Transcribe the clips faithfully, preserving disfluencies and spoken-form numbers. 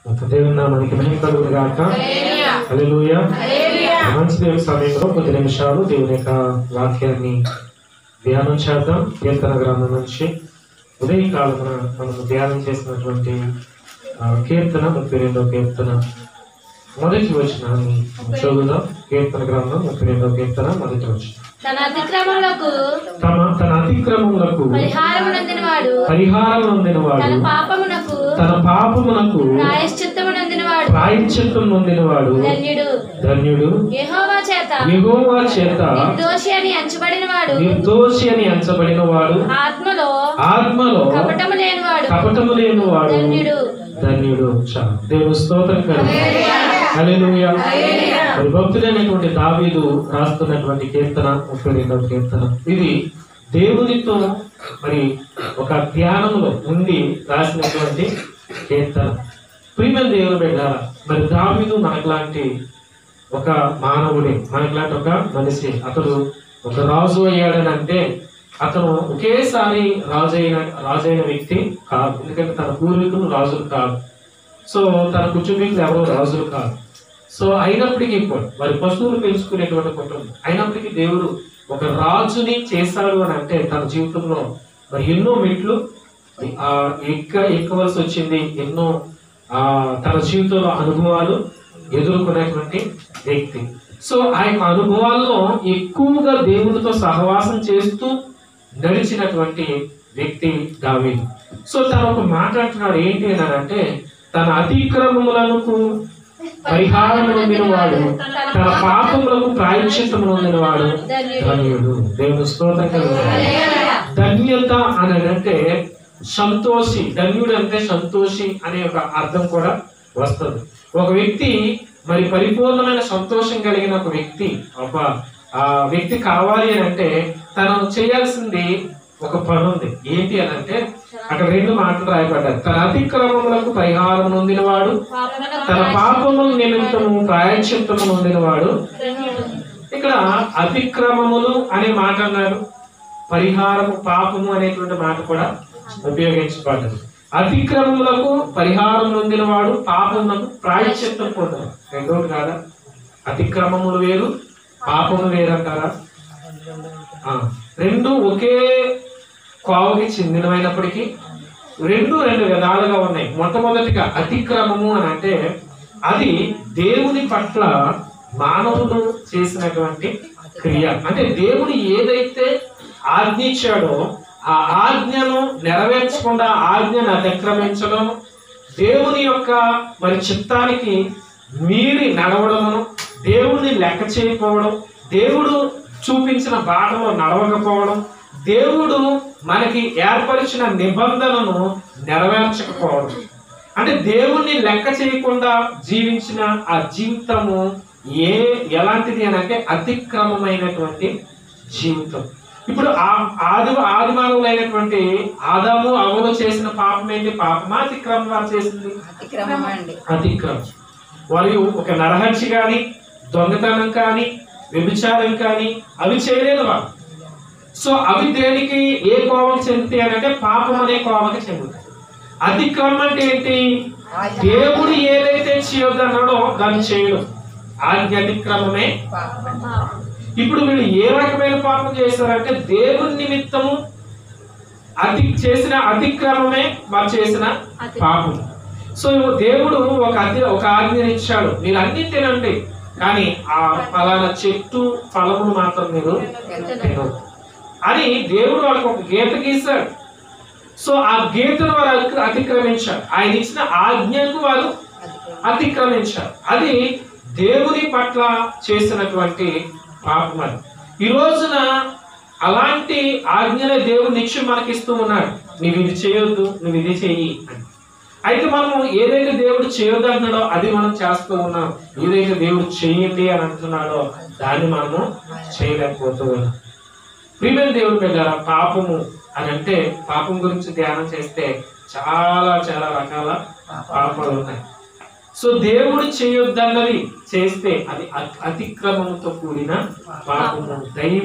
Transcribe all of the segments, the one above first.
దేవుని నామానికి మహిమ కలుగును గాక. హల్లెలూయా. మంచి దేవుని సమయంలో కొద్ది నిమిషాలు దేవుని యొక్క వాక్యాన్ని ధ్యానం చేద్దాం. కీర్తన గ్రంథం నుంచి ఉదయకాలమున మనము ధ్యానం చేసినటువంటి కీర్తన ముప్పై రెండవ కీర్తన మొదటి వచనాన్ని చదువుదాం. కీర్తన గ్రంథం ముప్పై రెండవ కీర్తన మొదటి వచనం. తన అతిక్రమములకు తమ తన అతిక్రమములకు పరిహారం నందినవాడు పరిహారం నొందినవాడు తన పాపమునకు తన పాపమునకు ప్రాయశ్చిత్తము నందినవాడు ప్రాయశ్చిత్తం నొందినవాడు ధన్యుడు. ధన్యుడు. యెహోవా చేత యెహోవా చేత నిర్దోషి అని ఎంచబడినవాడు నిర్దోషి అని ఎంచబడిన వాడు ఆత్మలో ఆత్మలో కపటము లేనివాడు కపటము లేనివాడు ధన్యుడు. ధన్యుడు. చాలు. దేవుని స్తోత్రం కలుగు. హల్లెలూయా. మరి భక్తుడైనటువంటి దావీదు రాస్తున్నటువంటి కీర్తన ముప్పై రెండవ కీర్తన ఇది దేవునితో మరి ఒక ధ్యానంలో ఉండి రాసినటువంటి కీర్తన. ప్రియమైన దేవుని బిడ్డలారా, మరి దావీదు మనకులాంటి ఒక మానవుడే, మనకులాంటి ఒక మనిషి. అతడు ఒక రాజు అయ్యాడని అంటే అతను ఒకేసారి రాజు అయిన రాజు అయిన వ్యక్తి కాదు. ఎందుకంటే తన పూర్వీకులు రాజులు కాదు. సో తన కుటుంబీకులు ఎవరో రాజులు కాదు. సో అయినప్పటికీ కూడా వారి పశువులు పెంచుకునేటువంటి కుటుంబం అయినప్పటికీ దేవుడు ఒక రాజుని చేశాడు అని అంటే తన జీవితంలో మరి ఎన్నో మెట్లు ఆ ఎక్క ఎక్కవలసి వచ్చింది. ఎన్నో ఆ తన జీవితంలో అనుభవాలు ఎదుర్కొనేటువంటి వ్యక్తి. సో ఆ యొక్క అనుభవాల్లో ఎక్కువగా దేవునితో సహవాసం చేస్తూ నడిచినటువంటి వ్యక్తి దావీదు. సో తను ఒక మాట్లాడుతున్నాడు ఏంటి అని అంటే తన అతిక్రమములకు పరిహారం నొందినవాడు తన పాపములకు ప్రాయశ్చిత్తము నొందినవాడు ధన్యుడు. దేవుని స్తోత్రం కలుగును. ధన్యత అని అంటే సంతోషి. ధన్యుడు అంటే సంతోషి అనే ఒక అర్థం కూడా వస్తుంది. ఒక వ్యక్తి మరి పరిపూర్ణమైన సంతోషం కలిగిన ఒక వ్యక్తి ఒక ఆ వ్యక్తి కావాలి అని అంటే తను చేయాల్సింది ఒక పని ఉంది. ఏంటి అని అంటే అక్కడ రెండు మాటలు రాయబడ్డారు. తన అతిక్రమములకు పరిహారం నొందినవాడు తన పాపముల నిమిత్తము ప్రాయశ్చిత్తము నొందినవాడు. ఇక్కడ అతిక్రమములు అనే మాట అన్నారు, పరిహారము పాపము అనేటువంటి మాట కూడా ఉపయోగించబడ్డది. అతిక్రమములకు పరిహారం నొందినవాడు పాపములకు ప్రాయశ్చిత్తం పొందాడు. రెండోది కాదా? అతిక్రమములు వేరు పాపము వేరంటారా? రెండు ఒకే కోవకి చెందినమైనప్పటికీ రెండు రెండు విధాలుగా ఉన్నాయి. మొట్టమొదటిగా అతిక్రమము అని అంటే అది దేవుని పట్ల మానవుడు చేసినటువంటి క్రియ. అంటే దేవుడు ఏదైతే ఆజ్ఞించాడో ఆ ఆజ్ఞను నెరవేర్చకుండా ఆజ్ఞను అతిక్రమించడం, దేవుని యొక్క మరి చిత్తానికి మీరి నడవడము, దేవుణ్ణి లెక్క చేయకపోవడం, దేవుడు చూపించిన బాటలో నడవకపోవడం, దేవుడు మనకి ఏర్పరిచిన నిబంధనను నెరవేర్చకపోవడం. అంటే దేవుణ్ణి లెక్క చేయకుండా జీవించిన ఆ జీవితము ఏ ఎలాంటిది అని అంటే అతిక్రమమైనటువంటి జీవితం. ఇప్పుడు ఆ ఆది ఆది మానవులైనటువంటి ఆదాము అవ్వలు చేసిన పాపం ఏంటి? పాపమా అతిక్రమం వారు చేసింది? అతిక్రమం. వారు ఒక నరహత్య కానీ దొంగతనం కానీ వ్యభిచారం కానీ అవి చేయలేదు వారు. సో అవి దేనికి ఏ కోవకి చెందుతాయి అని అంటే పాపం అనే కోవకి చెందుతాయి. అతిక్రమం అంటే ఏంటి? దేవుడు ఏదైతే చేయొద్దన్నాడో దాన్ని చేయడం ఆజ్ఞ అతిక్రమమే. ఇప్పుడు వీళ్ళు ఏ రకమైన పాపం చేశారంటే దేవుని నిమిత్తము అతి చేసిన అతిక్రమమే వారు చేసిన పాపం. సో దేవుడు ఒక అతి ఒక ఆజ్ఞని ఇచ్చాడు, మీరు అన్ని తినండి కానీ ఆ ఫలానా చెట్టు ఫలములు మాత్రం మీరు తినదు అని దేవుడు వాళ్ళకి ఒక గీత గీశాడు. సో ఆ గీతను వారు అతిక్రమించారు. ఆయన ఇచ్చిన ఆజ్ఞకు వారు అతిక్రమించారు. అది దేవుని పట్ల చేసినటువంటి పాపం. అది ఈ రోజున అలాంటి ఆజ్ఞలే దేవుడు నిత్యం మనకిస్తూ ఉన్నాడు. నువ్వు ఇది చేయొద్దు, నువ్వు ఇది చెయ్యి అని. అయితే మనము ఏదైతే దేవుడు చేయొద్దు అంటున్నాడో అది మనం చేస్తూ ఉన్నాం. ఏదైతే దేవుడు చేయండి అని అంటున్నాడో దాన్ని మనము చేయలేకపోతూ ఉన్నాం. ప్రియమైన దేవుడి బిడ్డలారా, పాపము అని అంటే పాపం గురించి ధ్యానం చేస్తే చాలా చాలా రకాల పాపాలు ఉన్నాయి. సో దేవుడు చేయొద్దన్నది చేస్తే అది అతిక్రమముతో కూడిన పాపము, దైవ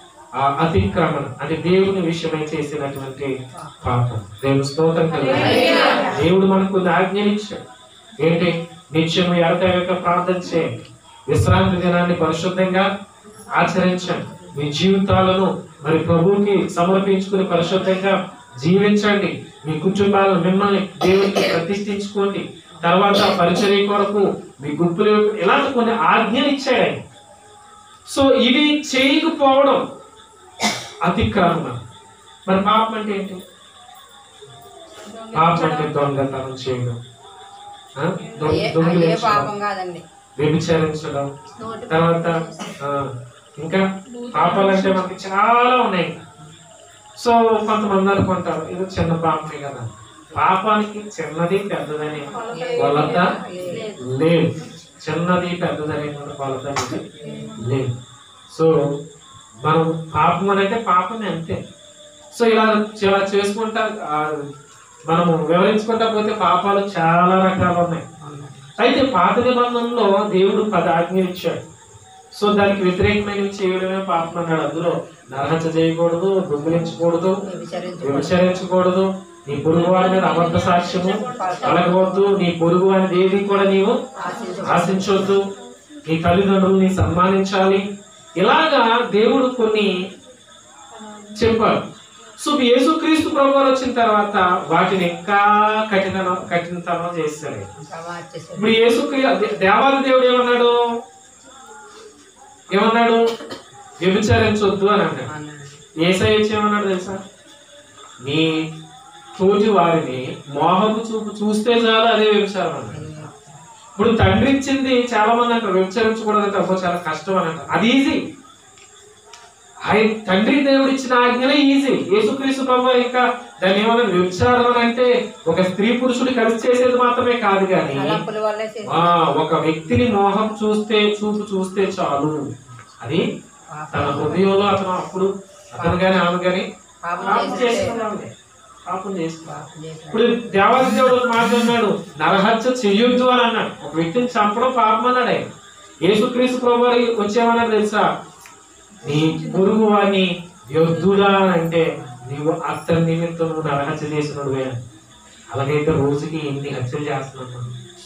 అతిక్రమణ అంటే దేవుని విషయమై చేసినటువంటి పాపం. దేవుని స్తోత్రం కలుగును. దేవుడు మనకు ఆజ్ఞనిచ్చాడు. ఏంటి? నిత్యము ఎడతెగక ప్రార్థన చేయండి, విశ్రాంతి దినాన్ని పరిశుద్ధంగా ఆచరించండి, మీ జీవితాలను మరి ప్రభువుకి సమర్పించుకుని పరిశుద్ధంగా జీవించండి, మీ కుటుంబాలను మిమ్మల్ని దేవునికి ప్రతిష్ఠించుకోండి, తర్వాత పరిచర్య కొరకు మీ గుంపులు ఇలాంటి కొన్ని ఆజ్ఞలు ఇచ్చాడు ఆయన. సో ఇవి చేయకపోవడం అతిక్రమం. మరి పాపం అంటే ఏంటి? పాపం అంటే దొంగతనం చేయడం, వ్యభిచరించడం, తర్వాత ఇంకా పాపాలంటే మనకి చాలా ఉన్నాయి. సో కొంతమంది అనుకుంటారు ఇది చిన్న పాపమే కదా. పాపానికి చిన్నది పెద్దదని కొలత లేదు, చిన్నది పెద్దదని కొలత లేదు. సో మనం పాపం అని అంటే పాపమే అంతే. సో ఇలా ఇలా చేసుకుంటా మనము వివరించుకుంటా పోతే పాపాలు చాలా రకాలు ఉన్నాయి. అయితే పాత నిబంధనలో దేవుడు పది ఆజ్ఞలు ఇచ్చాడు. సో దానికి వ్యతిరేకమైనవి చేయడమే పాపం అన్నాడు. అందులో నరహత్య చేయకూడదు, దొంగిలించకూడదు, వ్యభిచరించకూడదు, నీ పొరుగు వారి మీద అబద్ధ సాక్ష్యము కలగవద్దు, నీ పొరుగు అనేది ఏది కూడా నీవు ఆశించవద్దు, నీ తల్లిదండ్రుల్ని సన్మానించాలి. ఇలాగా దేవుడు కొన్ని చెప్పాడు. సో యేసుక్రీస్తు ప్రభువారు వచ్చిన తర్వాత వాటిని ఇంకా కఠిన కఠినతనం చేశాడు. ఇప్పుడు యేసుక్రీస్తు దేవాది దేవుడు ఏమన్నాడు ఏమన్నాడు వ్యభిచరించొద్దు అని అన్నాడు. యేసయ్య వచ్చి ఏమన్నాడు తెలుసా? నీ తోటి వారిని మోహపు చూపు చూస్తే చాలు అదే వ్యభిచారం అన్నాడు. ఇప్పుడు తండ్రి ఇచ్చింది చాలా మంది అంటారు వ్యభిచరించకూడదంటే అబ్బో చాలా కష్టం అని అంటారు. అది ఈజీ. ఆయన తండ్రి దేవుడు ఇచ్చిన ఆజ్ఞలే ఈజీ. యేసుక్రీస్తు ప్రభువు ఇంకా దాన్ని ఏమన్నా వ్యభిచారం అంటే ఒక స్త్రీ పురుషుడు కలిసి చేసేది మాత్రమే కాదు, కానీ ఆ ఒక వ్యక్తిని మోహం చూస్తే చూపు చూస్తే చాలు, అది తన హృదయంలో అతను అప్పుడు అతను గాని ఆమె గాని పాపం చేస్తున్నాడు, పాపం చేస్తున్నాడు. ఇప్పుడు దేవాది దేవుడు మాట్లాడినాడు నరహత్య చెయ్యొద్దు అని అన్నాడు. ఒక వ్యక్తిని చంపడం పాపం అన్నాడు ఆయన. యేసుక్రీస్తు ప్రభువు వచ్చేమన్నాడు తెలుసా? నీ పొరుగు వాడిని వ్యర్థుడా అంటే నీవు అతని నిమిత్తం నువ్వు నరహత్య చేసినడు. అలాగైతే రోజుకి ఎన్ని హత్యలు చేస్తున్నావు?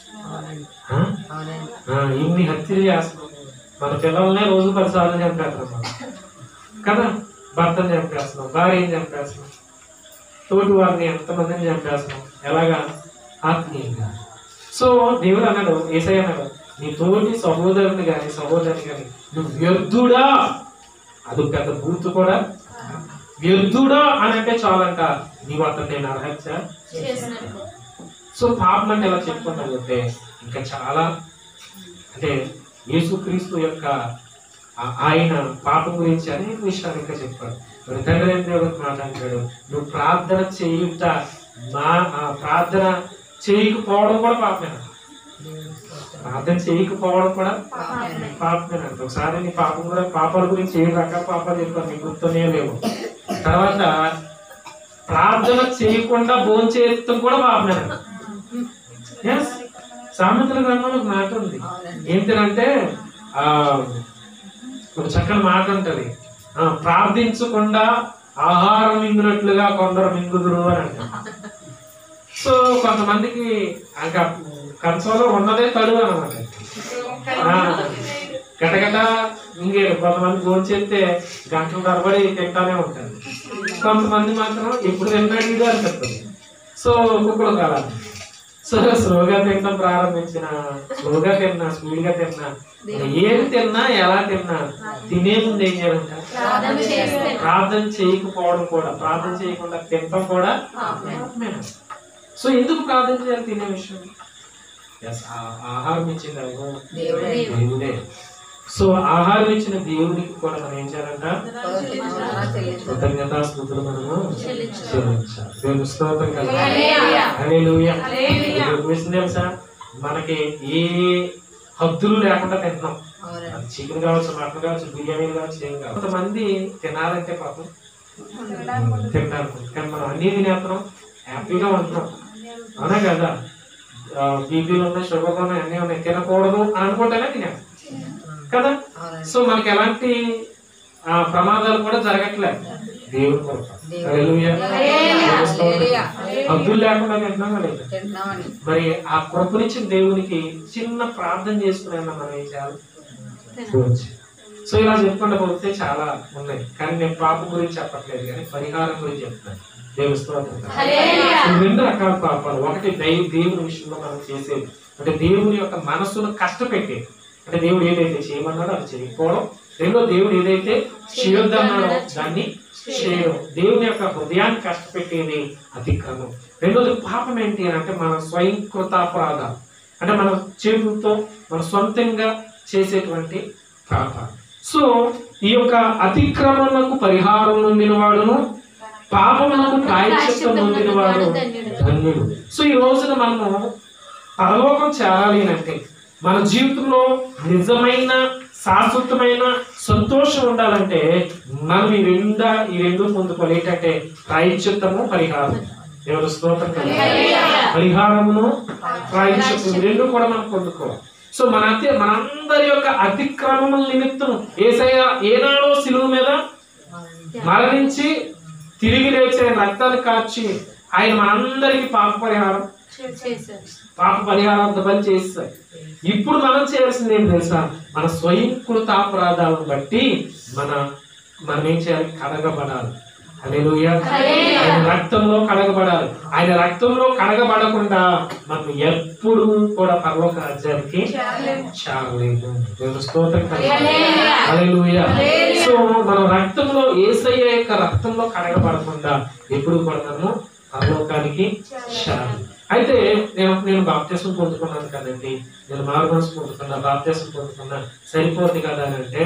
ఇన్ని హత్యలు చేస్తున్నావు. మన పిల్లలనే రోజు పదిసార్లు చంపేస్తున్నాం కదా. భర్తను చంపేస్తున్నాం, భార్యని చంపేస్తున్నాం, తోటి వారిని ఎంతమందిని చంపేస్తున్నాం. ఎలాగా? ఆత్మీయంగా. సో దేవుడు అన్నాడు, యేసయ్య అన్నాడు, నీ తోటి సహోదరుని కానీ సహోదరుని కానీ నువ్వు వ్యర్థుడా, అది పెద్ద బూతు కూడా, వ్యర్థుడా అని అంటే చాలంట నీవు అతను నేను అర్హత్య. సో పాపం అంటే ఎలా చెప్పుకున్నాను అంటే ఇంకా చాలా, అంటే యేసుక్రీస్తు యొక్క ఆయన పాపం గురించి అనేక విషయాలు ఇంకా చెప్పాడు. మరి తండ్రి దేవుడికి మాట్లాడాడు, నువ్వు ప్రార్థన చేయుట మా ప్రార్థన చేయకపోవడం కూడా పాపమేనా? ప్రార్థన చేయకపోవడం కూడా పాపమేనంట. ఒకసారి నీ పాపం కూడా పాపాల గురించి ఏడు రకాల పాపాలు చెప్పారు, మీకు గుర్తునే లేవు. తర్వాత ప్రార్థన చేయకుండా భోజనం చేయడం కూడా పాపమేనంట. ఎస్, సామెతల గ్రంథంలో ఒక మాట ఉంది. ఏంటంటే ఆ ఒక చక్కని మాట ఉంటది, ప్రార్థించకుండా ఆహారం మింగినట్లుగా కొందరు మింగుదురు అని అంటారు. సో కొంతమందికి ఇంకా కంచంలో ఉన్నదే తడువు అనమాట. గటగట ఇంకేరు. కొంతమంది భోజనం చేస్తే గంటల తరబడి తింటానే ఉంటారు. కొంతమంది మాత్రం ఎప్పుడు తింటాడు ఇది అనిపిస్తుంది. సో ఒక్కొక్కరు కావాలి. సో స్లోగా తినడం ప్రారంభించిన, స్లోగా తిన్నా, స్పీడ్ గా తిన్నా, ఏం తిన్నా ఎలా తిన్నా తినే ముందు ఏం చేయాలంట? ప్రార్థన చేయకపోవడం కూడా, ప్రార్థన చేయకుండా తినడం కూడా. సో ఎందుకు ప్రార్థన చేయాలి? తినే విషయం ఆహారం ఇచ్చిన దేవుడే. సో ఆహారం ఇచ్చిన దేవుడికి కూడా మనం ఏం చేయాలంట? కృతజ్ఞతా స్తుతులు మనము చెల్లించాలి. దేవుని స్తోత్రం కదా. హల్లెలూయా. తెలుసా, మనకి ఏ హద్దులు లేకుండా తింటున్నాం. చికెన్ కావచ్చు, మటన్ కావచ్చు, బిర్యానీలు కావచ్చు, ఏం కావచ్చు. కొంతమంది తినాలంటే పాపం తింటారు, కానీ మనం అన్ని తినేస్తున్నాం, హ్యాపీగా ఉంటున్నాం. అవునా కదా? బీపీలు ఉన్నాయి, షుగర్లు ఉన్నాయి, అన్నీ ఉన్నాయి, తినకూడదు అని అనుకుంటేనే తినాం కదా. సో మనకి ఎలాంటి ప్రమాదాలు కూడా జరగట్లేదు. దేవుని కృప. హల్లెలూయా. హద్దులు లేకుండా తింటున్నామా లేదా? మరి ఆ కృపనిచ్చిన దేవునికి చిన్న ప్రార్థన చేసుకునే మనం ఏం చేయాలి? సో ఇలా చెప్పుకుంటూ పోతే చాలా ఉన్నాయి, కానీ నేను పాపం గురించి చెప్పట్లేదు, కానీ పరిహారం గురించి చెప్తాను. దేవుని స్తోత్రం. రెండు రకాల పాపాలు. ఒకటి దైవ దేవుని విషయంలో మనం చేసేది, అంటే దేవుని యొక్క మనస్సును కష్టపెట్టేది, అంటే దేవుడు ఏదైతే చేయమన్నాడో అది చేయకపోవడం. రెండో దేవుడు ఏదైతే చేయొద్దన్నాడో దాన్ని చేయడం. దేవుని యొక్క హృదయాన్ని కష్టపెట్టేది అతిక్రమం. రెండోది పాపం ఏంటి అని అంటే మన స్వయం కృతాపరాధాలు, అంటే మన చేతులతో మన సొంతంగా చేసేటువంటి పాపాలు. సో ఈ యొక్క అతిక్రమణకు పరిహారం నొందిన వాడును పాపములకు ప్రాయశ్చిత్తం నొందిన వాడు ధన్యుడు. సో ఈ రోజున మనము పరలోకం చేరాలి అంటే, మన జీవితంలో నిజమైన శాశ్వతమైన సంతోషం ఉండాలంటే మనం ఈ రెండ ఈ రెండు పొందుకోవాలి. ఏంటంటే ప్రాయశ్చిత్తము, పరిహారం. దేవుని స్తోత్రం. పరిహారమును ప్రాయశ్చిత్తము రెండు కూడా మనం పొందుకోవాలి. సో మన అతి మనందరి యొక్క అతిక్రమముల నిమిత్తం యేసయ్య ఏనాడో సిలువ మీద మరణించి తిరిగి లేచి రక్తాన్ని కార్చి ఆయన మనందరికి పాప పరిహారం పాప పరిహారాంత పని చేస్తారు. ఇప్పుడు మనం చేయాల్సింది ఏం తెలుసా? మన స్వయంకృతాపరాధాలను బట్టి మన మనం ఏం చేయాలి? కడగబడాలి. హల్లెలూయా. ఆయన రక్తంలో కడగబడాలి. ఆయన రక్తంలో కడగబడకుండా మనం ఎప్పుడు కూడా పరలోక రాజ్యానికి చేరలేము. దేవుని స్తోత్రం. హల్లెలూయా. సో మన రక్తంలో యేసయ్య యొక్క రక్తంలో కడగబడకుండా ఎప్పుడు కూడా మనము పరలోకానికి చేరాలి. అయితే నేను నేను బాప్తిసం పొందుకున్నాను కదండి, నేను మారుమనసు పొందుకున్నా, బాప్తిసం పొందుకున్నా, సరిపోతుంది కదా అని అంటే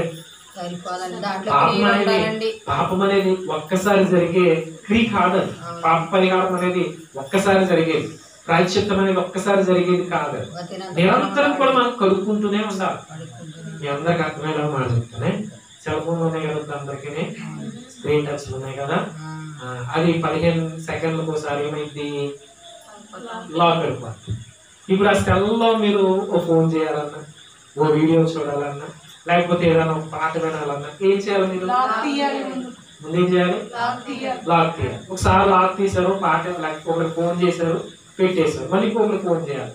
పాపం అనేది పాపం అనేది ఒక్కసారి జరిగే క్రియ కాదని. పాప పరిహారం అనేది ఒక్కసారి జరిగేది, ప్రాయశ్చిత్తం అనేది ఒక్కసారి జరిగేది కాదు. నిరంతరం కూడా మనం కలుపుకుంటూనే ఉండాలి. మీ అందరికి అర్థమయ్యేలా మాట చెప్తానే. సెల్ ఫోన్ ఉన్నాయి కదా అందరికీ, స్క్రీన్ టచ్ ఉన్నాయి కదా, అది పదిహేను సెకండ్లకు ఒకసారి ఏమైంది? లాక్ అయిపోతుంది. ఇప్పుడు ఆ సెల్లో మీరు ఓ ఫోన్ చేయాలన్నా, ఓ వీడియో చూడాలన్నా, లేకపోతే ఏదైనా ఒక పాట వినాలన్నా ఏం చేయాలి? మీరు ముందేం చేయాలి? లాక్ తీయాలి. ఒకసారి లాక్ తీసారు, పాట లేకపోతే ఫోన్ చేశారు, పెట్టేశారు, మళ్ళీ ఇంకొకరికి ఫోన్ చేయాలి,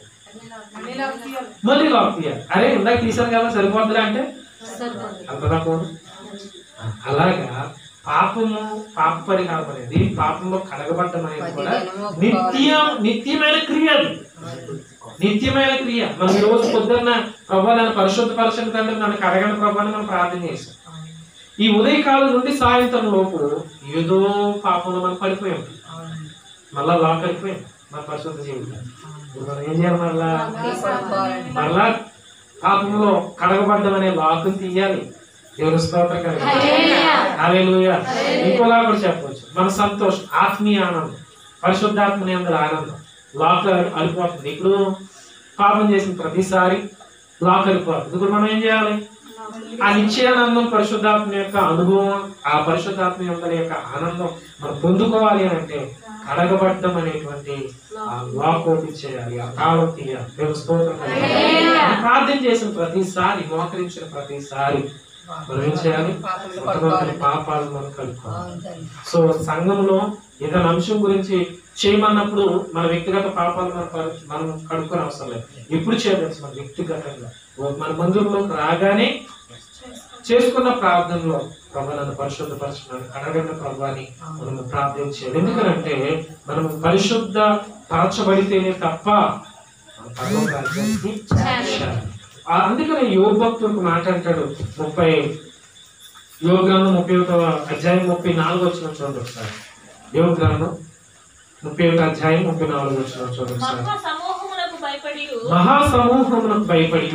మళ్ళీ లాక్ తీయాలి. అరే ఇందాక తీసాను కదా సరిపోతుందిలే అంటే అంతదా ఫోన్. అలాగా పాపము పాప పరిహారం అనేది, పాపంలో కడగబడ్డం అనేది కూడా నిత్య నిత్యమైన క్రియ. అది నిత్యమైన క్రియ. మనం ఈ రోజు పొద్దున్న ప్రభా నన్ను పరిశుద్ధ పరచని తండ్రి నన్ను కడగని ప్రభా అని మనం ప్రార్థన చేస్తాం. ఈ ఉదయకాలం నుండి సాయంత్రం లోపు ఏదో పాపంలో మనం పడిపోయాం, మళ్ళా లాక్ అయిపోయాం మన పరిశుద్ధ జీవితం. ఇప్పుడు మనం ఏం చేయాలి? మళ్ళా మళ్ళా పాపంలో కడగబడ్డం అనే లాక్ని తీయాలి. దేవుని స్తోత్రం కలుగుతుంది. హల్లెలూయా. ఇంకోలా కూడా చెప్పవచ్చు, మన సంతోషం, ఆత్మీయ ఆనందం, పరిశుద్ధాత్మని అందరూ ఆనందం లాక్ అడిపోతుంది. ఇప్పుడు పాపం చేసిన ప్రతిసారి లాక్ అడిపోతుంది. ఇప్పుడు మనం ఏం చేయాలి? ఆ నిత్యానందం, పరిశుద్ధాత్మ యొక్క అనుభవం, ఆ పరిశుద్ధాత్మ యొక్క ఆనందం మనం పొందుకోవాలి అని అంటే కడగబడ్డం అనేటువంటి ఆ లాక్ ఓపెన్ చేయాలి, ఆ తాళం తీయాలి. దేవుని స్తోత్రం కలుగుతుంది. ప్రార్థన చేసిన ప్రతిసారి, మోకరించిన ప్రతిసారి మనం ఏం చేయాలి? పాపాలు మనం కలుపుకోవాలి. సో సంఘంలో ఏదైనా అంశం గురించి చేయమన్నప్పుడు మన వ్యక్తిగత పాపాలు మనం మనం కడుక్కొని అవసరం లేదు. ఎప్పుడు చేయవచ్చు? మన వ్యక్తిగతంగా మన మందిరంలోకి రాగానే చేసుకున్న ప్రార్థనలో ప్రభా నన్ను పరిశుద్ధపరచడానికి కడగండి ప్రభా అని మనం ప్రార్థన చేయాలి. ఎందుకంటే మనం పరిశుద్ధ పరచబడితేనే తప్ప పరలోకానికి చేరాలి. అందుకనే యోగ భక్తులకు మాట్లాడతాడు. ముప్పై యోగ గ్రంథం ముప్పై ఒకటో అధ్యాయం ముప్పై నాలుగు వచ్చిన చూడండి ఒకసారి. యోగ గ్రంథం ముప్పై ఒకటి అధ్యాయం ముప్పై నాలుగు వచ్చిన చూడండి ఒకసారి. మహాసమూహమునకు భయపడి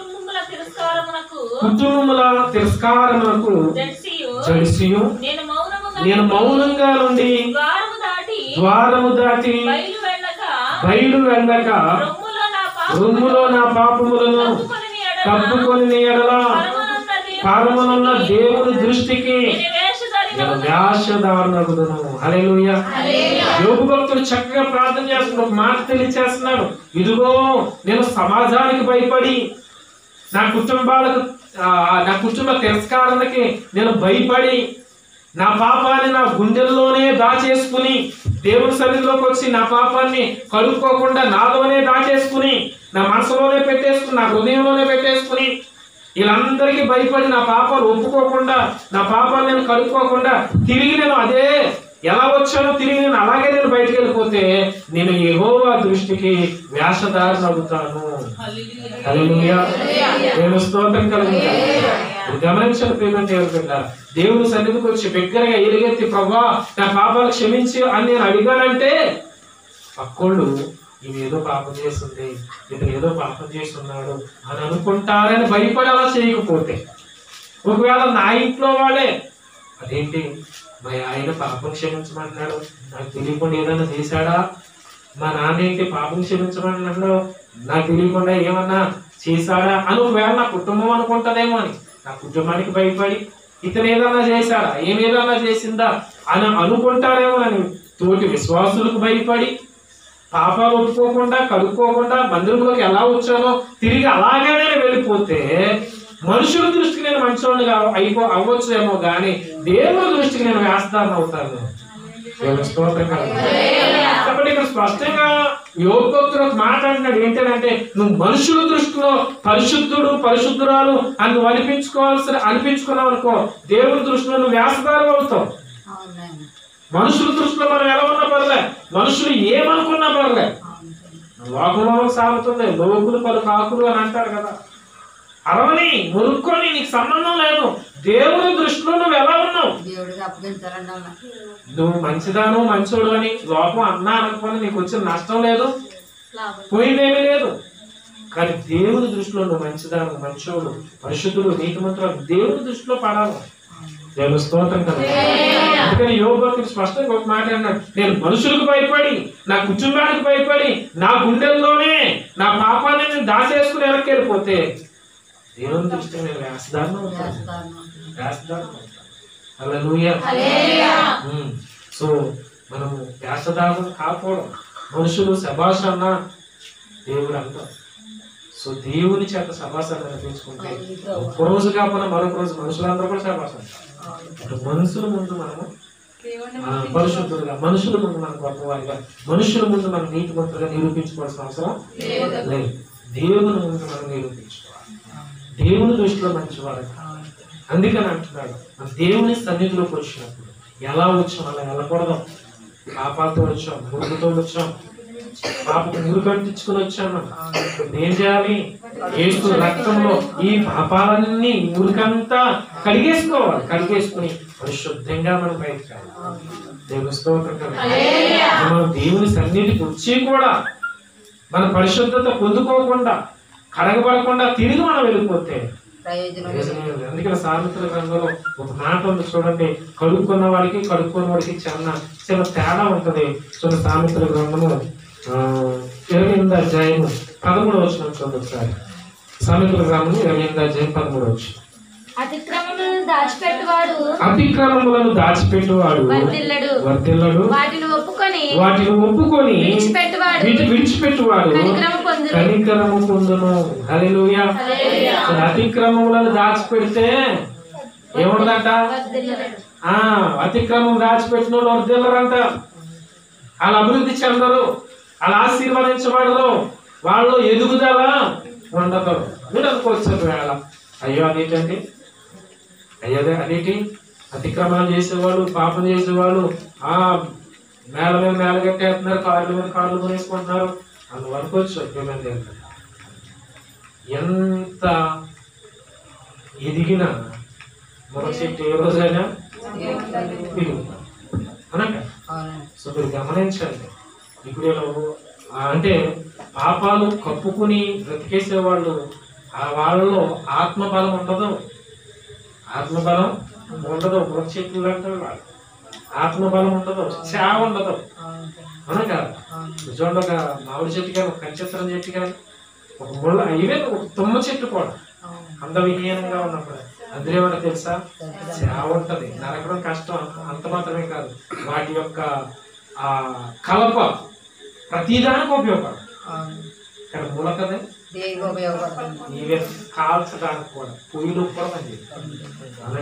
కుటుంబముల తిరస్కారమునకు జడిసియు నేను మౌనంగా నుండి ద్వారము దాటి బయలు వెళ్ళక రొమ్ములో నా పాపములను కప్పుకొని ఎడల పరమనున్న దేవుని దృష్టికి నేను వేషధారణగుదును. హల్లెలూయా. యోగు భక్తుడు చక్కగా ప్రార్థన చేస్తున్నాడు, ఒక మాట తెలియచేస్తున్నాడు. ఇదిగో నేను సమాజానికి భయపడి, నా కుటుంబాలకు నా కుటుంబ తిరస్కారానికి నేను భయపడి నా పాపాన్ని నా గుండెల్లోనే దాచేసుకుని దేవుని సన్నిధిలోకి వచ్చి నా పాపాన్ని కడుక్కోకుండా నాలోనే దాచేసుకుని నా మనసులోనే పెట్టేసుకుని నా హృదయంలోనే పెట్టేసుకుని వీళ్ళందరికీ భయపడి నా పాపాలు ఒప్పుకోకుండా నా పాపాలు నేను కడుక్కోకుండా తిరిగి నేను అదే ఎలా వచ్చానో తిరిగి నేను అలాగే నేను బయటికి వెళ్ళిపోతే నేను యెహోవా దృష్టికి వేషధారణ అవుతాను. హల్లెలూయా. నేను స్తోత్రం కలుగుతాను. గమనించండి ప్రియమైన ఎవరికన్నా దేవుని సన్నిధికి వచ్చి బిగ్గరగా ఎలుగెత్తి ప్రభా నా పాపాలు క్షమించి అని నేను అడిగానంటే పక్కోళ్ళు ఇవి ఏదో పాపం చేస్తుంది ఇతను ఏదో పాపం చేస్తున్నాడు అని అనుకుంటారని భయపడి అలా చేయకపోతే, ఒకవేళ నా ఇంట్లో వాళ్ళే అదేంటి మా ఆయన పాపం క్షమించమంటున్నాడు నాకు తెలియకుండా ఏదన్నా చేశాడా, మా నాన్న ఏంటి పాపం క్షమించమంటున్నాడు నాకు తెలియకుండా ఏమన్నా చేశాడా అని ఒకవేళ నా కుటుంబం అనుకుంటుందేమో అని నా కుటుంబానికి భయపడి ఇతను ఏదన్నా చేశాడా ఏమేదన్నా చేసిందా అని అనుకుంటారేమోనని తోటి విశ్వాసులకు భయపడి పాపాలు ఒప్పుకోకుండా కడుక్కోకుండా మందిరంలోకి ఎలా వచ్చానో తిరిగి అలాగే నేను వెళ్ళిపోతే మనుషుల దృష్టికి నేను మంచివాడిగా అయిపో అవ్వచ్చేమో కానీ దేవుని దృష్టికి నేను వేస్తాను అవుతాను. కాబట్టి ఇక్కడ స్పష్టంగా యోగోక్తుడు ఒక మాట అంటున్నాడు ఏంటంటే నువ్వు మనుషుల దృష్టిలో పరిశుద్ధుడు పరిశుద్ధురాలు అని నువ్వు అనిపించుకోవాల్సిన అనిపించుకున్నావు అనుకో దేవుని దృష్టిలో నువ్వు వేషధారం అవుతావు. మనుషుల దృష్టిలో మనం ఎలా ఉన్నా పర్లే, మనుషులు ఏమనుకున్నా పర్లే. లోకంలో సాగుతుంది లోకులు పలు కాకులు అని అంటారు కదా, అరవని మురుక్కొని నీకు సంబంధం లేదు. దేవుని దృష్టిలో నువ్వు ఎలా ఉన్నావు, నువ్వు మంచిదాను మంచోడు అని లోకం అన్నా అనుకోని నీకు వచ్చిన నష్టం లేదు, పోయిందేమీ లేదు. కానీ దేవుని దృష్టిలో నువ్వు మంచిదాను మంచోడు పరిశుద్ధుడు నీతిమంతుడు దేవుని దృష్టిలో పడాలి. దేవుని స్తోత్రం కదా. అందుకని యోగోక్తుడు స్పష్టంగా ఒక మాట అన్నాడు, నేను మనుషులకు భయపడి నా కుటుంబానికి భయపడి నా గుండెల్లోనే నా పాపాన్ని నేను దాచేసుకుని వెనక్కి వెళ్ళిపోతే దేవుని దృష్టిలో నేను వేషధారణ అవుతాను. వేషధారణ అవుతాను. హల్లెలూయా. సో మనము వేషధారణ కాకపోవడం, మనుషులు శభాష్ అన్న దేవుడు అంటారు. సో దేవుని చేత శభాషాన్ని అనిపించుకుంటే ఒక రోజు కాకుండా మరొక రోజు మనుషులందరూ కూడా శభాష్ అంటారు. మనుషుల ముందు మనము పరిశుద్ధులుగా, మనుషుల ముందు మనం గొప్పవారిగా, మనుషుల ముందు మనం నీతిమంతులుగా నిరూపించుకోవాల్సిన అవసరం లేదు. దేవుని ముందు మనం నిరూపించుకోవాలి, దేవుని దృష్టిలో మంచివారు. అందుకని అంటున్నాడు మన దేవుని సన్నిధిలోకి వచ్చినప్పుడు ఎలా వచ్చాం అలా వెళ్ళకూడదు. పాపాలతో వచ్చాం, మురుగుతో వచ్చాం, పాపకు మురు కట్టించుకుని వచ్చాము. ఏం చేయాలి, యేసు రక్తంలో ఈ పాపాలన్నీ మురికంతా కడిగేసుకోవాలి. కడిగేసుకుని పరిశుద్ధంగా మనం బయటకు రావాలి. దేవుని స్తోత్రం కదా. మనం దేవుని సన్నిధికి వచ్చి కూడా మన పరిశుద్ధత పొందుకోకుండా కడగబడకుండా తిరిగి మనం వెళ్ళిపోతే అందుకని సామెతల గ్రంథంలో ఒక మాట ఉంది చూడండి, కడుక్కున్న వాడికి కడుక్కున్న వాడికి చిన్న చిన్న తేడా ఉంటది. చూడండి సామెతల గ్రంథము ఇరవై ఎనిమిది అధ్యాయము పదమూడవ వచనం చూడండి ఒకసారి. సామెతల గ్రంథము ఇరవై ఎనిమిది అధ్యాయం పదమూడవ వచనం. అతిక్రమములను దాచిపెట్టువాడు అతిక్రమములను దాచిపెట్టువాడు వర్ధిల్లడు. వర్ధిల్లడు. వాటిని ఒప్పుకొని వాటిని ఒప్పుకొని విడిచిపెట్టువాడు వీటి విడిచిపెట్టువాడు కనికరము పొందును. కనికరము పొందును. హల్లెలూయా. అతిక్రమములను దాచిపెడితే ఏముండదంట, వర్ధిల్లడు. ఆ అతిక్రమం దాచిపెట్టిన వాళ్ళు వర్ధిల్లరంట. వాళ్ళు అభివృద్ధి చెందరు, వాళ్ళు ఆశీర్వదించబడరు, వాళ్ళు ఎదుగుదల ఉండదు. మీరు అనుకోవచ్చు వేళ అయ్యో అదేంటండి, అయ్యో అదేంటి అతిక్రమాలు చేసేవాళ్ళు పాపం చేసేవాళ్ళు ఆ మేళ మీద మేళ కట్టేస్తున్నారు, కార్ల మీద కార్లు కొనేసుకుంటున్నారు అని అనుకోవచ్చు. ఎంత ఎదిగినా మరొక చెట్టు ఏ రోజైనా అనక. సో మీరు గమనించండి, ఇప్పుడు అంటే పాపాలు కప్పుకుని బ్రతికేసేవాళ్ళు ఆ వాళ్ళలో ఆత్మబలం ఉండదు, ఆత్మబలం ఉండదు. మరొక చెట్లు అంటారు వాళ్ళు ఆత్మబలం ఉండదు, సేవ ఉండదు. అవునా కదా. చూడండి, ఒక మామిడి చెట్టు కానీ ఒక కంచెత్తరం చెట్టు కానీ ఒక ముళ్ళ ఇవే ఒక తుమ్మ చెట్టు కూడా అంత విహీనంగా ఉన్నప్పుడు అందులో ఏమన్నా తెలుసా, సేవ ఉంటది, నరకడం కష్టం. అంత మాత్రమే కాదు, వాటి యొక్క ఆ కలప ప్రతిదానికి ఉపయోగపడదు. ఇక్కడ మూల కదా ఇవే కాల్చడానికి కూడా పొయ్యిలు కూడా పనిచేస్తుంది. అలాగే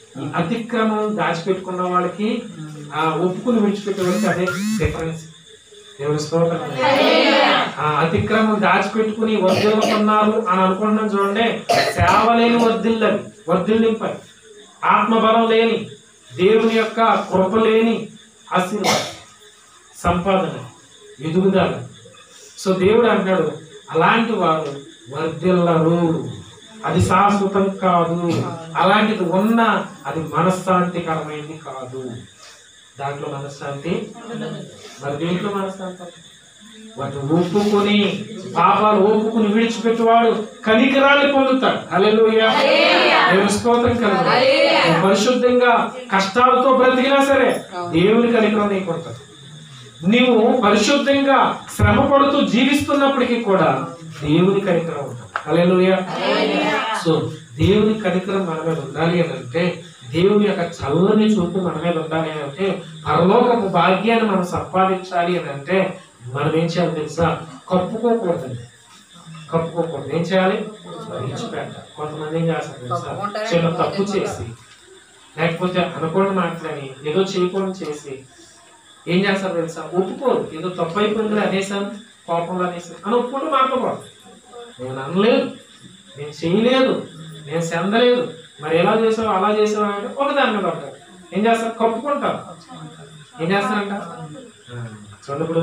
ఈ అతిక్రమం దాచిపెట్టుకున్న వాళ్ళకి ఆ ఒప్పుకుని విడిచిపెట్టే వాళ్ళకి అదే డిఫరెన్స్. దేవుని స్తోత్రం. ఆ అతిక్రమం దాచిపెట్టుకుని వర్ధిల్లుతున్నారు అని అనుకుంటున్నాం చూడండి. సేవ లేని వర్ధిల్లది, వర్ధిల్లింపది. ఆత్మబలం లేని, దేవుని యొక్క కృప లేని ఆశీర్వాదం, సంపాదన, ఎదుగుదల. సో దేవుడు అంటాడు అలాంటి వారు వర్ధిల్లరు, అది శాశ్వతం కాదు, అలాంటిది ఉన్నా అది మనశ్శాంతికరమైనది కాదు. దాంట్లో మనశ్శాంతి, మరి దేంట్లో మనశ్శాంతి? వాటిని ఒప్పుకొని పాపాలు ఒప్పుకుని విడిచిపెట్టేవాడు కనికరాన్ని పొందుతాడు. హల్లెలూయా, దేవుని స్తోత్రం కలుగును. పరిశుద్ధంగా కష్టాలతో బ్రతికినా సరే దేవుని కనికరం నీకు ఉంటుంది. నీవు పరిశుద్ధంగా శ్రమ పడుతూ జీవిస్తున్నప్పటికీ కూడా దేవుని కనికరం ఉంటుంది. హల్లెలూయా. సో దేవుని కనికరం మన మీద ఉండాలి అని అంటే, దేవుని యొక్క చల్లని చూపు మన మీద ఉండాలి అని అంటే, పరలోకపు భాగ్యాన్ని మనం సంపాదించాలి అని అంటే మనం ఏం చేయాలి తెలుసా? కప్పుకోకూడదండి, కప్పుకోకూడదు. ఏం చేయాలి? విడిచిపెట్టాలి. కొంతమంది ఏం చేస్తారు తెలుసా? చిన్న తప్పు చేసి, లేకపోతే అనుకోని మాట్లాడి, ఏదో చేయకుండా చేసి ఏం చేస్తారు తెలుసా? ఒప్పుకోరు. ఏదో తప్పు అయిపోయింది అనేసాను, కోపంలో అనేసాను అని ఒప్పుకుంటూ మాట్లాడకూడదు. నేను అనలేదు, నేను చేయలేదు, నేను చెందలేదు, మరి ఎలా చేసావు అలా చేసావు అంటే ఒక దాని మీద ఉంటారు. ఏం చేస్తారు? కప్పుకుంటారు. ఏం చేస్తారంట? చూడండి, ఇప్పుడు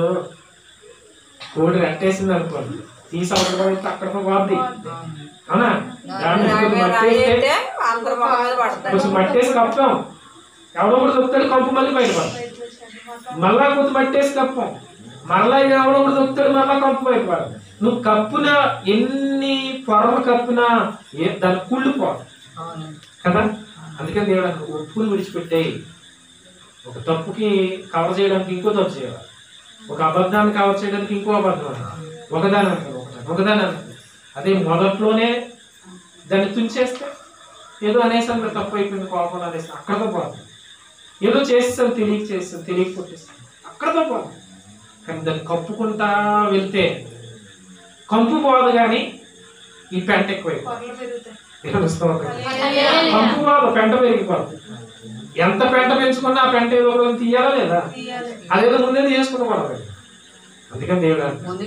కోడి రెట్టేసింది అనుకోండి, తీసి అవతల అక్కడ పోద్ది, అవునా? దాన్ని మట్టేస్తే కొంచెం మట్టేసి కప్పాం, ఎవడో కూడా దొక్కుతాడు, కంపు మళ్ళీ బయటపడతాం. మళ్ళా కొంచెం మట్టేసి కప్పాం, మళ్ళా ఎవడో కూడా దొక్కుతాడు, మళ్ళా కంపు బయటపడదు. నువ్వు కప్పున ఎన్ని పొరలు కప్పునా ఏ దాన్ని కుళ్ళిపోదు కదా. అందుకని దేవుడు అక్కడ ఒప్పుని విడిచిపెట్టాయి. ఒక తప్పుకి కవర్ చేయడానికి ఇంకో తప్పు చేయాలి, ఒక అబద్ధాన్ని కవర్ చేయడానికి ఇంకో అబద్ధం అనాలి, ఒకదాని అంటారు ఒకదాని ఒకదాని అంటారు. అదే మొదట్లోనే దాన్ని తుంచేస్తే ఏదో అనేసాను మీరు తప్పు అయిపోయింది, కోపం అనేసి అక్కడతో పోతుంది. ఏదో చేస్తాను తెలియక చేస్తాను, తెలియక కొట్టేస్తాను, అక్కడతో పోతుంది. కానీ దాన్ని కప్పుకుంటా వెళ్తే కంపు పోదు, కానీ ఈ పెంట ఎక్కువైపోతుంది. కంపు పోదు, పెంట పెరిగిపోతుంది. ఎంత పెంట పెంచుకున్నా ఆ పెంట ఏదో రోజు తీయాలా లేదా? అదేదో ముందే చేసుకున్నవాడు. అందుకని దేవుడు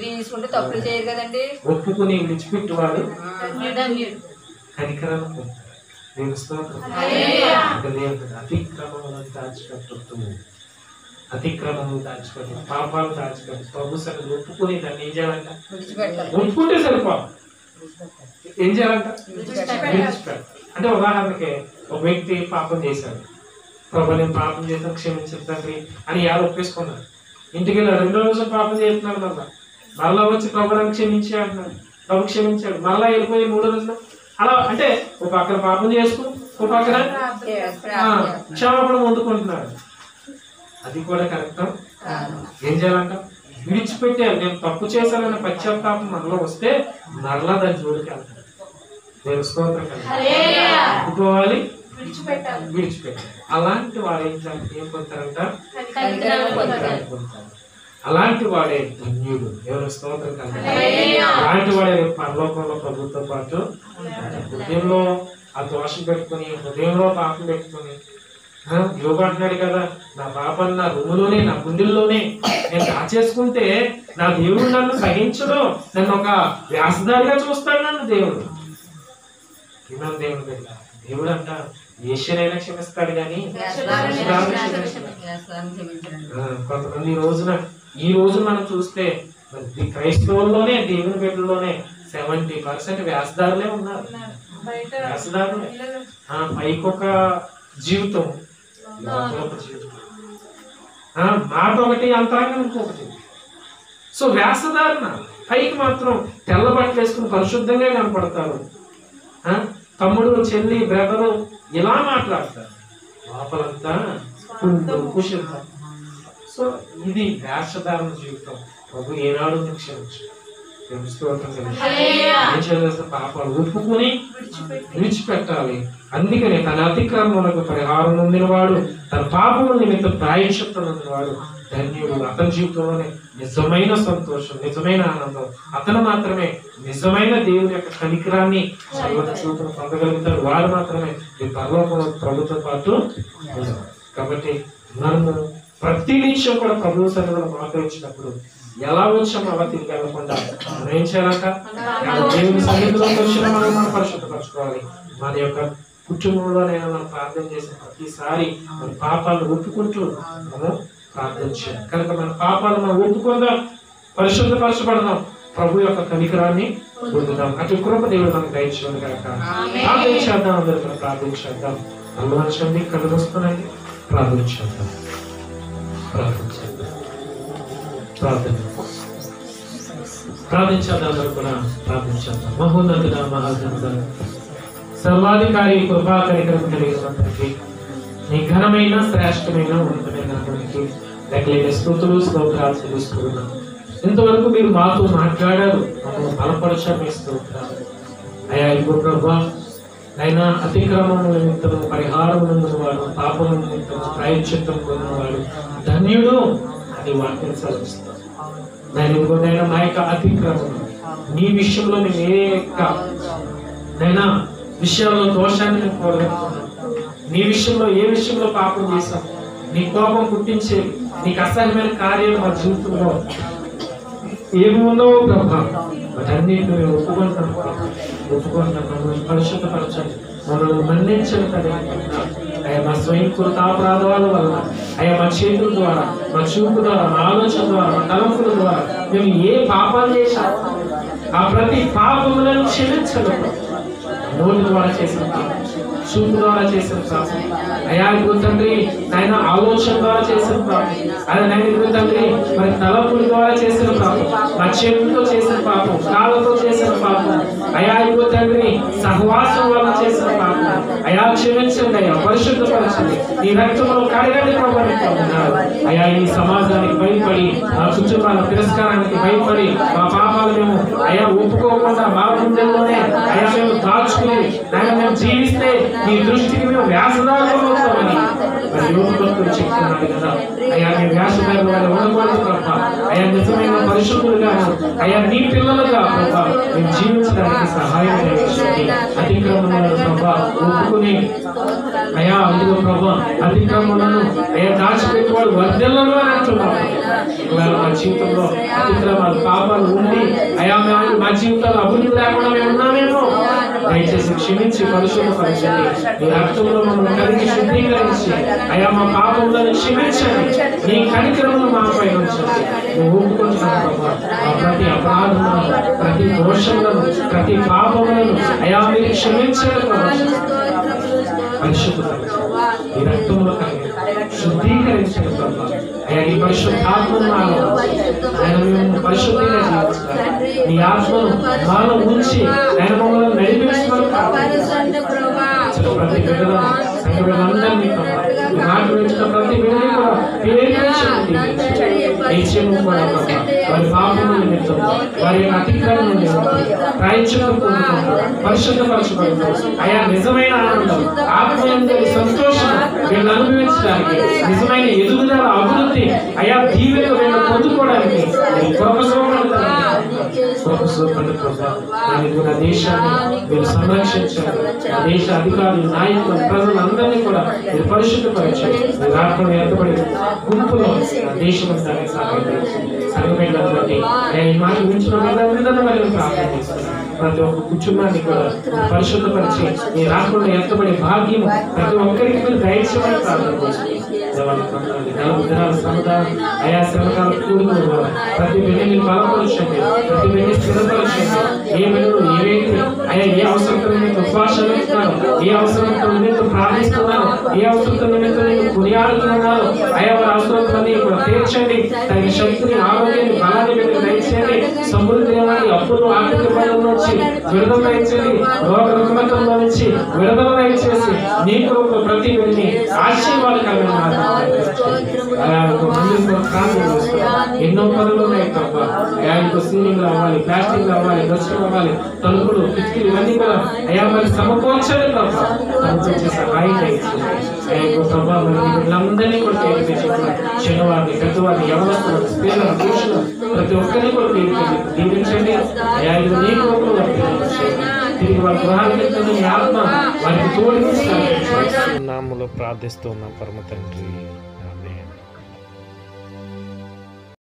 ఒప్పుకుని విడిచిపెట్టువాడు కనికరం పొందుతాడు. దేవుని స్తోత్రం. దేవుడు అతిక్రమములను దాచిపెట్టొద్దు, అతిక్రమములు దాచిపెట్టు, పాపాలు దాచిపెట్టు, ప్రభు సన్నిధిలో ఒప్పుకుని దాన్ని ఏం చేయాలంట? ఒప్పుకుంటే సరిపోదు. ఏం చేయాలంట? విడిచిపెట్టాలి. అంటే ఉదాహరణకి ఒక వ్యక్తి పాపం చేశాడు, ప్రభు నేను పాపం చేశాను క్షమించండి తండ్రి అని యాద ఒప్పేసుకున్నాడు. ఇంటికి వెళ్ళాడు, రెండో రోజు పాపం చేస్తున్నాడు, మళ్ళా మళ్ళా వచ్చి ప్రభు నన్ను క్షమించి అంటున్నాడు. ప్రభు క్షమించాడు, మళ్ళా వెళ్ళిపోయి మూడో రోజులు అలా. అంటే ఒక పక్కన పాపం చేసుకుని ఒక పక్కన క్షమాపణ పొందుకుంటున్నాడు. అది కూడా కరెక్ట్. ఏం చేయాలంట? విడిచిపెట్టారు. నేను తప్పు చేశానన్న పశ్చాత్తాపం మనలో వస్తే మరలా దాని జోలికి వెళ్తాను. నేను స్తోత్రం కలుపుకోవాలి, విడిచిపెట్టాలి. అలాంటి వాడు ఏం ఏం పొందుతారంట? అలాంటి వాడే ధన్యుడు. ఎవరు స్తోత్రం కలుగు. అలాంటి వాడే పరలోకంలో ప్రభుత్వంతో పాటు హృదయంలో ఆ దోషం పెట్టుకుని, హృదయంలో పాపం పెట్టుకుని, యోగా అంటున్నాడు కదా, నా పాపం నా రూములోనే నా గుండెల్లోనే నేను దాచేసుకుంటే నా దేవుడు నన్ను సహించడు, నన్ను ఒక వ్యాసదారిగా చూస్తాడు నన్ను దేవుడు. ఏమన్నా దేవుడు బిడ్డ, దేవుడు అంట ఏషనైనా క్షమిస్తాడు కానీ కొంతమంది ఈ రోజున ఈ రోజు మనం చూస్తే క్రైస్తవుల్లోనే దేవుని బిడ్డల్లోనే సెవెంటీ పర్సెంట్ వ్యాసదారులే ఉన్నారు. వ్యాసదారులే. పైకొక జీవితం, మాట ఒకటి, అంతరంగం ఇంకొకటి. సో వ్యాసధారణ పైకి మాత్రం తెల్ల బట్టలు వేసుకుని పరిశుద్ధంగా కనపడతారు. తమ్ముడు చెల్లి బ్రదరు ఇలా మాట్లాడతారు, లోపలంతా కుశిత. సో ఇది వేషధారణ జీవితం. ప్రభు ఏనాడు క్షమించు. పాపాలు ఒప్పుకొని విడిచిపెట్టాలి. అందుకనే తన అతిక్రమములకు పరిహారం నొందినవాడు, తన పాపముల నిమిత్తం ప్రాయశ్చిత్తం నొందినవాడు ధన్యుడు. అతని జీవితంలోనే నిజమైన సంతోషం, నిజమైన ఆనందం. అతను మాత్రమే నిజమైన దేవుని యొక్క కనికరాన్ని సర్వత చూపును పొందగలుగుతారు. వారు మాత్రమే ఈ పరలోకంలో ప్రభుత్వ పాటు ఉన్నారు. కాబట్టి మనము ప్రతి నిమిషం కూడా ప్రభు సన్నిధిలో మోకరించినప్పుడు ఎలా వచ్చామో అలా తిరిగి వెళ్ళకుండా మనం ఏం చేయాలంట? దేవుని సన్నిధిలో వచ్చిన మనం మనం పరిశుద్ధపరచుకోవాలి. మన యొక్క కుటుంబంలోనైనా మనం ప్రార్థన చేసిన ప్రతిసారి మన పాపాలను ఒప్పుకుంటూ మనం ప్రార్థన చేయాలి. కనుక మన పాపాలను మనం ఒప్పుకుందాం, పరిశుద్ధపరచబడదాం, ప్రభు యొక్క కనికరాన్ని పొందుదాం. అటు కృప దేవుడు మనకు దయచేయను కనుక ప్రార్థన చేద్దాం. అందరూ మనం ప్రార్థన చేద్దాం. అల్లండి కళ్ళు వస్తున్నాయి. ప్రార్థన చేద్దాం. ప్రార్థన చేద్దాం. ప్రార్థన ప్రార్థించేద్దాం. అందరూ కూడా ప్రార్థించేద్దాం. మహోన్నతుడ, మహాగణుడ, సర్వాధికారి, కృపా కనికరం కలిగినటువంటి నీ ఘనమైన శ్రేష్టమైన ఉన్నతమైనటువంటి లెక్కలేని స్తుతులు స్తోత్రాలు చెల్లిస్తున్నాం. ఇంతవరకు మీరు మాతో మాట్లాడారు, మమ్మల్ని బలపరచారు. మీ స్తోత్రాలు అయ్యా. ఇప్పుడు ప్రభా అయినా అతిక్రమం నిమిత్తము పరిహారం పొందినవాడు, పాపం నిమిత్తము ప్రాయశ్చిత్తం పొందినవాడు ధన్యుడు అని వాక్యం చదివిస్తాం. దాని ఇంకోనైనా మా యొక్క అతిక్రమం నీ విషయంలో మేము ఏ యొక్క నైనా విషయాల్లో దోషాన్ని మేము కోరుకుంటున్నాం. నీ విషయంలో ఏ విషయంలో పాపం చేశాం, నీ కోపం పుట్టించేవి, నీకు అసహ్యమైన కార్యాలు మా జీవితంలో ఏమి ఉన్నావో ప్రభా, వాటన్నిటిని మేము ఒప్పుకుంటాం. ఒప్పుకుంటాం మమ్మల్ని పరిశుద్ధపరచండి, మమ్మల్ని మన్నించండి కదా. అయ్యా మా స్వయం కృతాపరాధాల వల్ల, అయ్యా మా చేతుల ద్వారా, మా చూపు ద్వారా, మా ఆలోచన ద్వారా, మా తలంపుల ద్వారా మేము ఏ పాపాలు చేశాం ఆ ప్రతి పాపములను క్షమించగలం. నోటి ద్వారా చేసిన పాపం, చూపు ద్వారా చేసిన పాపం, అయా ఇప్పుడు తండ్రి ఆయన ఆలోచన ద్వారా చేసిన పాపం, అదే నేను ఇప్పుడు తండ్రి మరి తలపుల ద్వారా చేసిన పాపం, మా చేతులతో చేసిన పాపం, కాళ్ళతో చేసిన పాపం, అయా ఇప్పుడు తండ్రి సహవాసం వల్ల చేసిన పాపం, అయా క్షమించండి, అయ్యా పరిశుద్ధపరచండి, నీ రక్తంలో కడగండి ప్రభుత్వం. అయా ఈ సమాజానికి భయపడి, మా కుటుంబాల తిరస్కారానికి భయపడి, మా పాపాలు మేము అయా ఒప్పుకోకుండా మా గుండెల్లోనే అయా మేము దాచుకుని దాన్ని మేము జీవిస్తే నీ దృష్టికి మేము వ్యాసదారులు అవుతామని మరి యోగభక్తులు చెప్తున్నాడు కదా. అయ్యా మేము వ్యాసదారులు వారి ఉండకూడదు ప్రభా. అయా నిజమైన పరిశుద్ధులుగా, అయా నీ పిల్లలుగా ప్రభా మేము జీవించడానికి సహాయం చేయండి. అతిక్రమణలను ప్రభా ఒప్పుకుని అయా అందులో ప్రభా అతిక్రమణలను అయా దాచిపెట్టువాడు వర్ధెలను అని అంటున్నాడు. ఇవాళ మా జీవితంలో అతిక్రమాలు పాపాలు ఉండి అయా మేము మా జీవితాలు అభివృద్ధి లేకుండా మేము ఉన్నామేమో, దయచేసి క్షమించి పరిశుద్ధపరచండి. నీ రక్తంలో మమ్మల్ని కడిగి శుద్ధీకరించి అయా మా పాపములను క్షమించండి. నీ కనికరమును మా పైన ఉంచండి. నువ్వు ఒప్పుకుంటున్నావు ప్రభా. మా ప్రతి అపరాధములను, ప్రతి దోషములను, ప్రతి పాపములను అయా మీరు క్షమించండి ప్రభా. పరిశుద్ధపరచండి. ఈ రక్తంలో కలిగి శుద్ధీకరించండి ప్రభా. అయా నీ పరిశుద్ధాత్మను ఆయన మేము పరిశుద్ధంగా జీవించాలి. నీ ఆత్మను మాలో ఉంచి ఆయన మమ్మల్ని నడిపించమని ప్రతి బిడ్డలో సంఘ బిడ్డలందరినీ మాటలు వచ్చిన ప్రతి బిడ్డని కూడా వారి పాపముల నిమిత్తం, వారి యొక్క అతిక్రమణ నిమిత్తం ప్రాయశ్చిత్తం పొందుకుంటూ పరిశుద్ధపరచబడుతూ అయా నిజమైన ఆనందం, ఆత్మీయ సంతోషం వీళ్ళు అనుభవించడానికి, నిజమైన ఎదుగుదల, అభివృద్ధి, అయా దీవెన వీళ్ళు పొందుకోవడానికి నా దేశాన్ని మీరు సంరక్షించండి. నా దేశ అధికారులు, నాయకులు, ప్రజలందరినీ కూడా మీరు పరిశుద్ధపరచండి. మీరు ఆత్మను ఏర్పడి గుంపులో నా దేశం సహాయం సంఘమైనటువంటి ఈ మాట ఉంచిన వాళ్ళందరూ మరి ప్రార్థన చేస్తున్నాను. ప్రతి ఒక్క కుటుంబాన్ని కూడా పరిశుద్ధపరిచి మీ రాకుండా ఎత్తబడే భాగ్యం ప్రతి ఒక్కరికి మీరు దయచేయమని ప్రార్థన చేస్తున్నాను. అయా శ్రమకాల కూడుకుని ప్రతి బిడ్డని బలపరచండి, ప్రతి బిడ్డని స్థిరపరచండి. ఏ బిడ్డలు ఏవైతే అయా ఏ అవసరంతో నిమిత్తం ఉపవాసం వేస్తున్నారో, ఏ అవసరంతో నిమిత్తం ప్రార్థిస్తున్నారో, ఏ అవసరంతో నిమిత్తం నేను కొనియాడుతున్నారో అయా వారి అవసరాలన్నీ కూడా తీర్చండి. తన శక్తిని, ఆరోగ్యాన్ని, బలాన్ని మీరు దయచేయండి. సమృద్ధి ఇవ్వండి. అప్పులు, ఆర్థిక పనుల నుంచి విడుదల దయచేయండి. రోగ రుగ్మతల్లో నుంచి విడుదల దయచేసి నీ కొరకు ప్రతి బిడ్డని ఆశీర్వాదకరమైన ఎన్నో పనులు ఉన్నాయి తప్ప ఆయనకు సీలింగ్ అవ్వాలి, ప్లాస్టిక్ అవ్వాలి, డ్రెస్సులు అవ్వాలి, తలుపులు, కిటికీలు ఇవన్నీ కూడా అయా మరి సమకూర్చండి తప్ప సమకూర్చే సహాయం అయ్యో ప్రభా మరి వీళ్ళందరినీ కూడా పేరు పెట్టుకున్నాం. చిన్నవారిని పెద్దవారిని ఎవరు స్త్రీలను పురుషులు ప్రతి ఒక్కరిని కూడా పేరు పెట్టి దీవించండి. అయ్యా ఇది నీ కోపంలో తిరిగి వాళ్ళ గృహానికి మీ ఆత్మ వారికి తోడి నామములో ప్రార్థిస్తున్నాం పరమ తండ్రి.